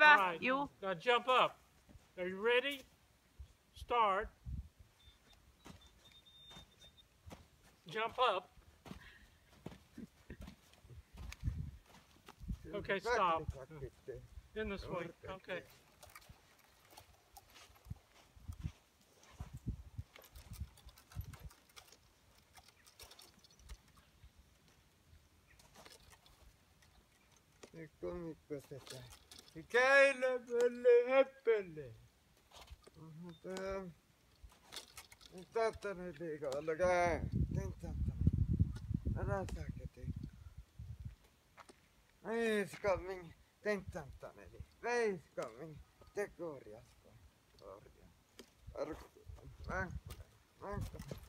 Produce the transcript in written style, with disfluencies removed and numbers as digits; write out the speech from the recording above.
Hyvä, Right. juu. Now jump up. Are you ready? Start. Jump up. Okay, stop. In the swing. Okay. Nyt komikko tätä. Käillä pölle, häppölle. Tätä nyt liikolla käy. Älä säkäti. He's coming. Tentantaneli. He's coming. Te korjasko. Korja. Arku. Vankkunen.